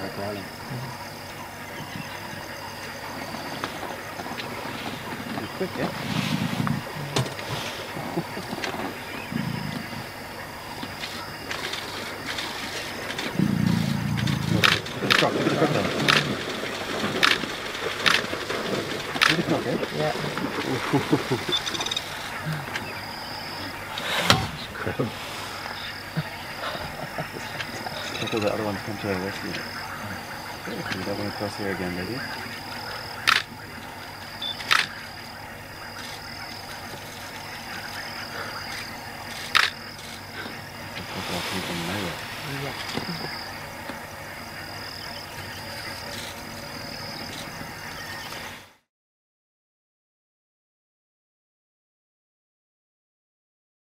like growling. Pretty quick, yeah? Look at the croc, look at the crocodile. See the croc, eh? Yeah. Crab. Couple of the other ones come to our rescue. You don't want to cross here again, lady. Crocodile came from nowhere. Yeah.